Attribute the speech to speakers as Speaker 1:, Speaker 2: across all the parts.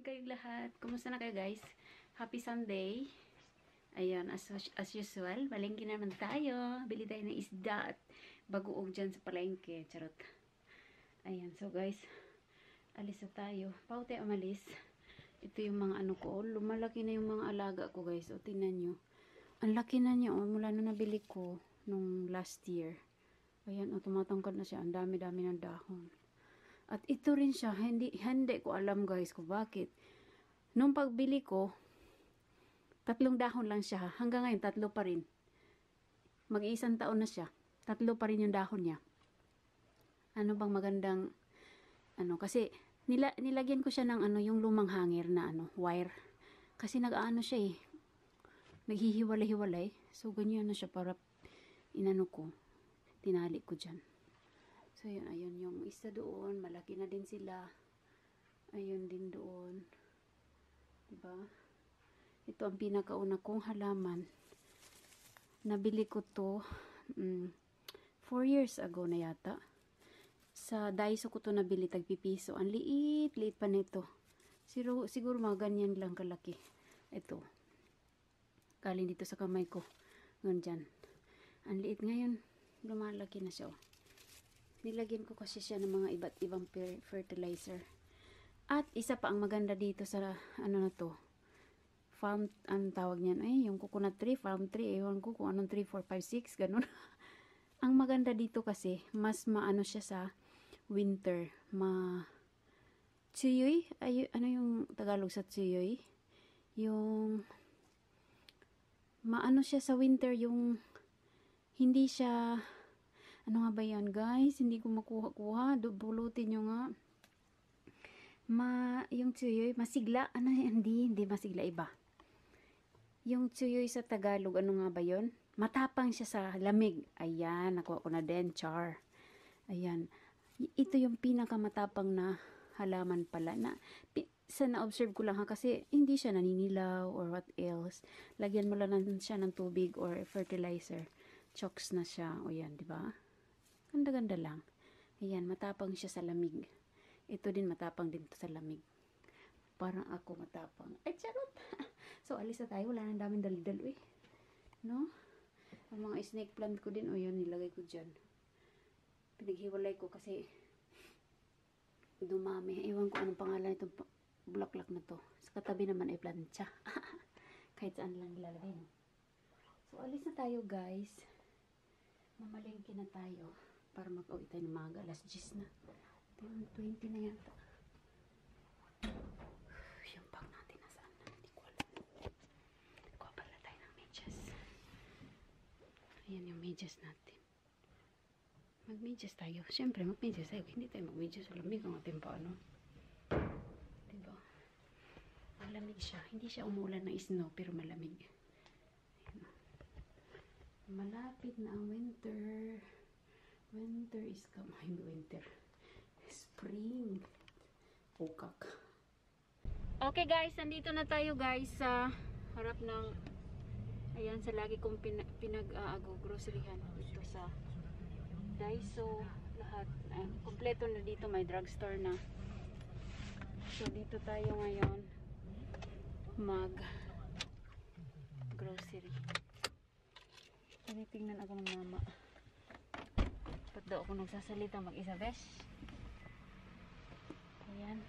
Speaker 1: kayong lahat. Kumusta na kayo guys? Happy Sunday. Ayan, as usual, palengke naman tayo. Bili tayo ng isda at bagoong dyan sa palengke. Charot. Ayan, so guys, alis na tayo. Pao tayo umalis. Ito yung mga ano ko. Lumalaki na yung mga alaga ko guys. O, tingnan nyo. Ang laki na niya. O, mula na nabili ko nung last year. Ayan, o, tumatangkad na siya. Ang dami-dami ng dahon. At ito rin siya, hindi ko alam guys kung bakit. Nung pagbili ko, 3 dahon lang siya. Hanggang ngayon, 3 pa rin. Mag-iisang taon na siya. 3 pa rin yung dahon niya. Ano bang magandang, kasi nilagyan ko siya ng yung lumang hanger na wire. Kasi nag-ano siya naghihiwalay-hiwalay. So, ganyan na siya para tinali ko dyan. So, ayun yung isa doon. Malaki na din sila. Ayun din doon. Diba? Ito ang pinakauna kong halaman. Nabili ko to 4 years ago na yata. Sa Daiso ko to nabili, tagpipiso. Ang liit pa nito. Siguro mga ganyan lang kalaki. Ito. Galing dito sa kamay ko. Ganyan. Ang liit ngayon. Lumalaki na siya. Nilagyan ko kasi siya ng mga iba't ibang fertilizer. At isa pa ang maganda dito sa na to. Farm, ang tawag niyan ay yung coconut tree, farm tree, ewan ko kung anong 3, 4, 5, 6, ganun. Ang maganda dito kasi, mas maano siya sa winter. Tsuyoy? Ay, ano yung Tagalog sa tsuyoy? Yung maano siya sa winter, yung hindi siya. Ano nga ba yan guys? Hindi ko makuha-kuha. Bulutin nyo nga. Yung tsuyoy, masigla. Hindi masigla, iba. Yung tsuyoy sa Tagalog, ano nga ba yun? Matapang siya sa lamig. Ayan, nakuha ko na din. Char. Ayan. Ito yung pinakamatapang na halaman pala. Na-observe ko lang ha, kasi hindi siya naninilaw or what else. Lagyan mo lang siya ng tubig or fertilizer. Chokes na siya. O yan, di ba? Ganda-ganda lang. Ayan, matapang siya sa lamig. Ito din, matapang din to sa lamig. Parang ako matapang. Ay, charot! So, alis na tayo. Wala nang daming dali-dalo eh. No? Ang mga snake plant ko din, o yun, nilagay ko dyan. Pinaghiwalay ko kasi dumami. Ewan ko anong pangalan itong bulaklak na to. Sa katabi naman ay plancha. Kahit saan lang nilalagay, no? So, alis na tayo, guys. Mamalengke na tayo. Para mag-uwi tayo ng mga alas 10 na. 20 na yata. Yung bag natin nasaan na? Hindi ko alam. Kuha pala tayo ng medyas. Ayan yung medyas natin. Mag-medyas tayo. Siyempre, mag-medyas tayo. Hindi tayo mag-medyas. Malamig ang ating paano. Diba? Malamig siya. Hindi siya umulan ng snow, pero malamig. Ayan. Malapit na ang winter. Winter is come. Ay, winter. Spring. Ukak. Okay guys, nandito na tayo guys sa harap ng ayan, sa lagi kong groceryhan dito sa Daiso. Lahat. Kompleto na dito. May drugstore na. So, dito tayo ngayon mag grocery. Tinitingnan ako ng mama. Ba't daw ako nagsasalita mag-isa, besh? Ayan.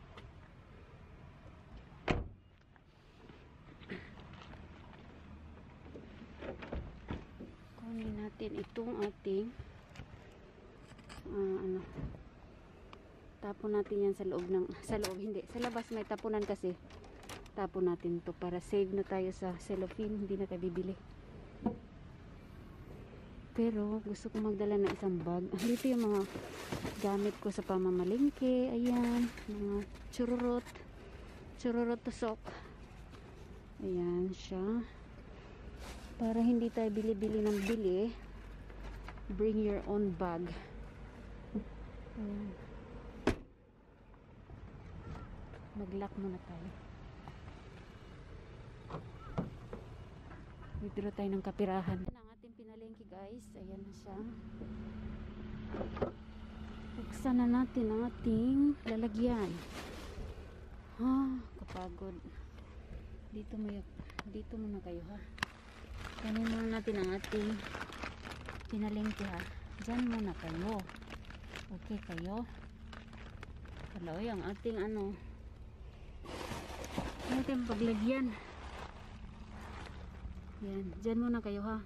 Speaker 1: Kunin natin itong ating tapon natin yan sa loob hindi, sa labas may tapunan kasi. Tapon natin to para save na tayo sa cellophane, hindi na tayo bibili. Pero, gusto ko magdala ng isang bag. Dito yung mga gamit ko sa pamamalingke. Ayan. Mga chururot. Chururot tusok. Ayan siya. Para hindi tayo bili-bili ng bili. Bring your own bag. Ayan. Mag-lock muna tayo. Withdraw tayo ng kapirahan. Ang ating pinalengke guys. Ayan na siya. Buksan na natin ang ating lalagyan. nakakapagod. Dito muna kayo ha. Kanin muna natin ang ating pinalengke ha. Diyan muna kayo. Okay kayo. Kaloy ang ating ano. Ating paglagyan. Yan. Diyan muna kayo ha.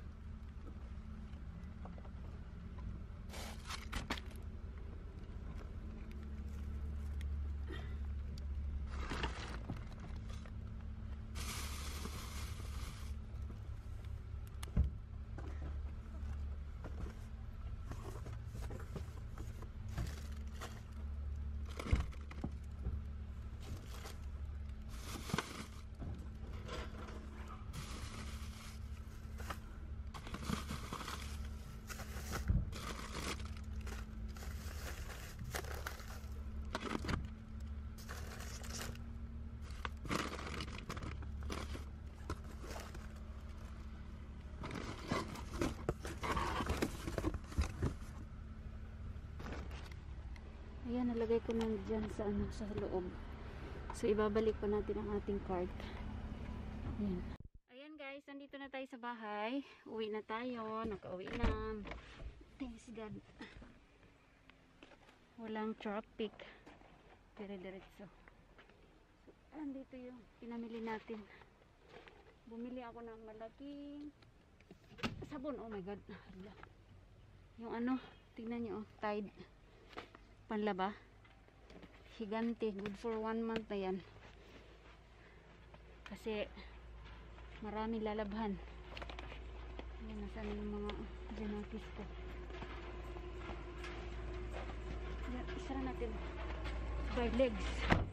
Speaker 1: Ayan, nalagay ko na dyan sa, sa loob. So, ibabalik pa natin ang ating cart. Ayan. Ayan guys, nandito na tayo sa bahay. Uwi na tayo. Nakauwi na. Thanks God. Walang traffic. Dire-diretso. So, andito yung pinamili natin. Bumili ako ng malaking sabon. Oh my God. Yung ano, tingnan nyo. Oh, Tide. Panlaba. Higante. Good for 1 month na yan. Kasi marami lalabhan. Ayan, nasaan yung mga janakis ko. Ayan, isara natin. By legs.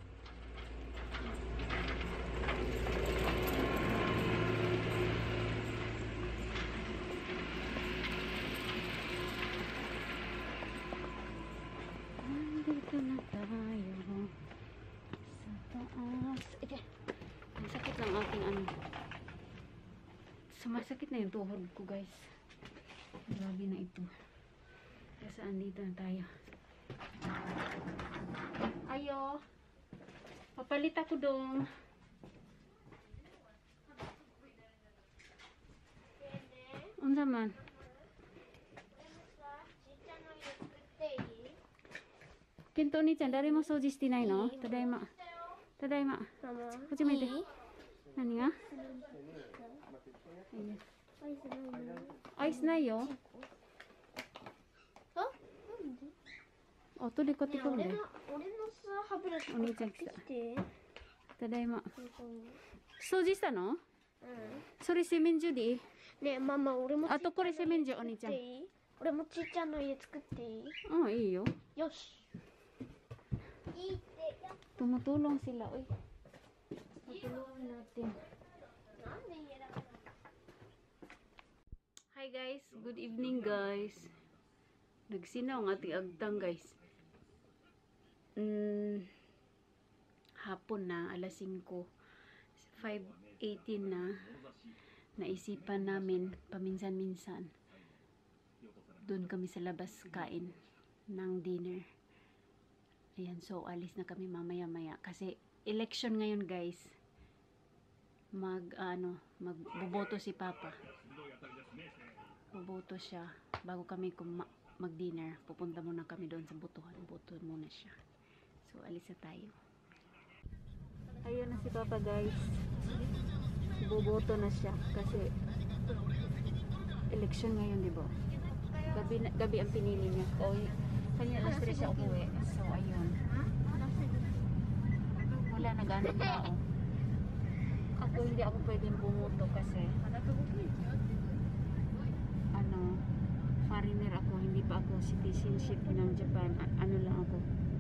Speaker 1: Dito na tayo sa taas. Ito. Ang sakit ng aking ano. Sumasakit na yung tuhod ko guys. Grabe na ito. Saan dito na tayo. Ayo. Papalit ako dong. Unsa man? Kinto ni chan, dari mo soji shite nai no? Tadaima. Tadaima. Hajimete. Nani ga? Ice nai yo. Oto de kotte koru de. O兄ちゃん来た。Tadaima. Soji shita no? それ洗面所でいい？
Speaker 2: ねえママ俺も
Speaker 1: あとこれ洗面所お兄ちゃん。
Speaker 2: 俺もちっちゃな家作っていい？
Speaker 1: うんいいよ。
Speaker 2: よし。いいってや。
Speaker 1: Tumutulong sila, oy. Tutulungan natin. Hi guys, good evening guys. Nagsinaw ang ating agtang guys. Hapon na, alas 5. 5:18 na. Naisipan namin paminsan-minsan. Doon kami sa labas kain ng dinner. Ayan, so alis na kami mamaya-maya kasi election ngayon guys. Magboboto si Papa. Boboto siya bago kami mag-dinner. Pupunta muna kami doon sa botohan. Boto muna siya. So alis na tayo. Ayun na si Papa guys. Boboto na siya kasi election ngayon, di ba? Gabi ang pinili niya. Kanya alas 3 siya umuwi. So, ayun. Wala na ganang tao. Ako, hindi ako pwedeng bumuto kasi foreigner ako. Hindi pa ako citizenship ng Japan. Ano lang ako.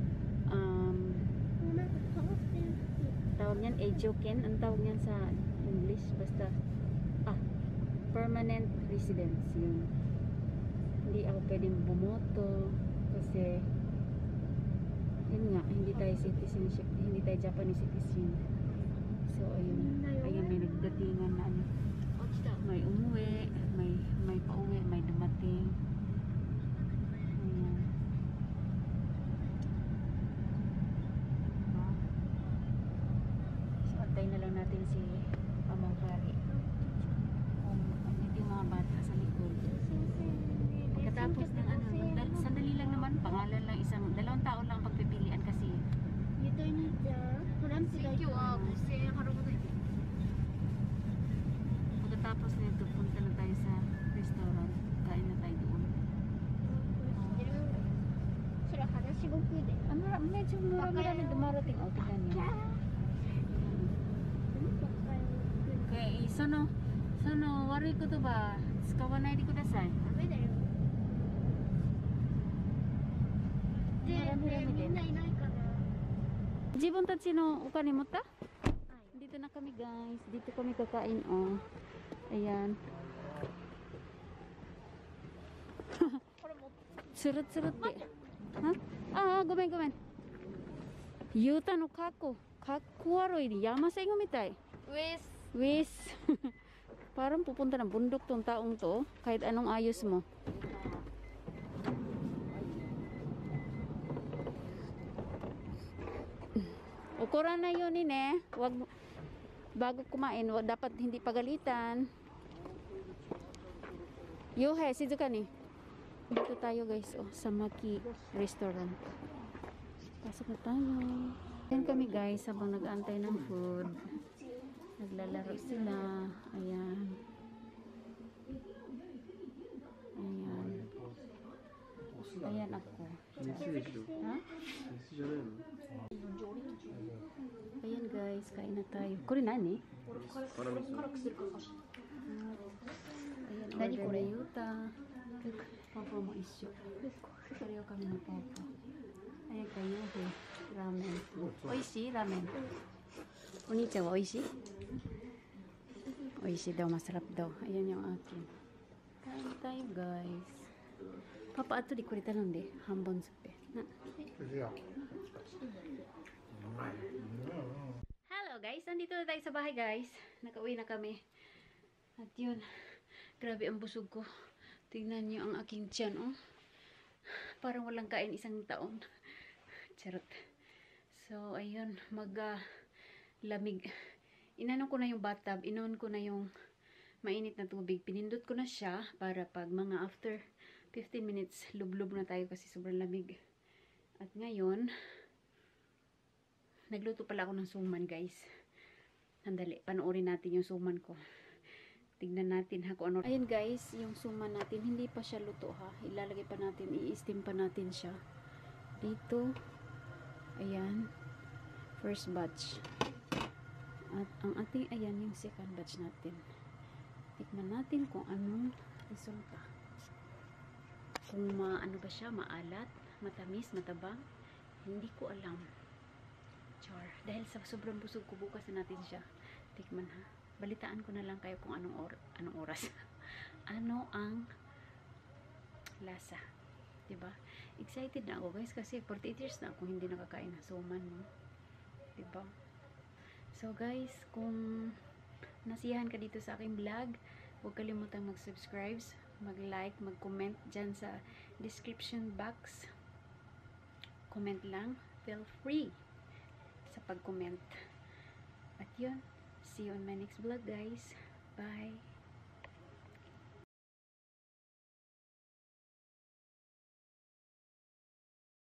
Speaker 1: Tawag niyan, Ejoken. Ang tawag niyan sa English. Basta, permanent residence. Yun. Hindi ako pwedeng bumoto. Kasi yun nga, hindi tayo citizenship, hindi tayo Japanese citizen. So ayun, ayun may nagdatingan na ano, may umuwi, may pauwi, may dumating. Ayan.
Speaker 2: Okay deh.
Speaker 1: Medyo marami dumarating. O, tingnan niyo. Okay, sono, worry ko to ba? Kawanay di kudasai.
Speaker 2: ダメだよ。で、
Speaker 1: Marami-rami
Speaker 2: み
Speaker 1: din.
Speaker 2: んないないかな。
Speaker 1: Jibon tachi no ukani mo ta? Dito na kami guys. Dito kami kakain oh. Ayan.
Speaker 2: これも
Speaker 1: Surut-surut di. Ha?ごめん。Yuta no kako. Kakkuwaroy ni Yama sa inyo mitai.
Speaker 2: ウエス。
Speaker 1: Wis. Parang pupunta ng bundok tong taong to. Kahit anong ayos mo. Ukuran na yun eh. Wag, bago kumain, dapat hindi pagalitan. Yohe, sizuka ni. Dito tayo guys, oh, sa Maki Restaurant. Pasok na tayo. Yan kami guys, habang nag-aantay ng food. Naglalaro sila. Ayan. Ayan ako. Ha? Ayan guys, kain na tayo. Kore nani? Ayan, order ni Yuta. Papa mo isyo. Pareho kami ng papa. Ayan kayo, ramen. Oishi, ramen. Oni-chan wa oishi? Oishi daw, masarap daw. Ayan yung akin. Kain tayo guys. Papa, ato di ko rin tanong di. Hambon supe. Na. Hello guys, nandito na tayo sa bahay guys. Nakauwi na kami. At yun, grabe ang busog ko. Tingnan niyo ang aking tiyan, oh. Parang walang kain isang taon. Charot. So, ayun, lamig. Inano ko na yung bathtub, inon ko na yung mainit na tubig. Pinindot ko na siya para pag mga after 15 minutes, lublob na tayo kasi sobrang lamig. At ngayon, nagluto pala ako ng suman guys. Sandali, panoorin natin yung suman ko. Tignan natin ha kung ano. Ayun guys, yung suman natin, hindi pa siya luto ha. Ilalagay pa natin, i-steam pa natin siya. Dito, ayan, first batch. At ang ating, ayan, yung second batch natin. Tikman natin kung anong resulta. Kung ano ba siya, maalat, matamis, matabang, hindi ko alam. Char. Dahil sa sobrang busog ko, bukas na natin siya. Tikman ha. Balitaan ko na lang kayo kung anong oras. Ano ang lasa. Diba? Excited na ako guys kasi 48 years na ako hindi nakakain ng suman. No? Diba? So guys, kung nasiyahan ka dito sa aking vlog, huwag kalimutang mag-subscribe, mag-like, mag-comment dyan sa description box. Comment lang. Feel free sa pag-comment. At yun, see you on my next vlog guys. Bye!